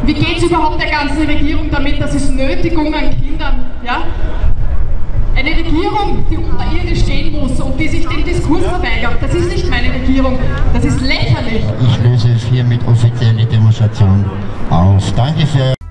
Wie geht es überhaupt der ganzen Regierung damit, dass es Nötigung an Kindern, ja? Eine Regierung, die unterirdisch stehen muss und die sich den Diskurs verweigert, das ist nicht meine Regierung, das ist lächerlich. Ich löse hiermit offiziell die Demonstration auf. Danke für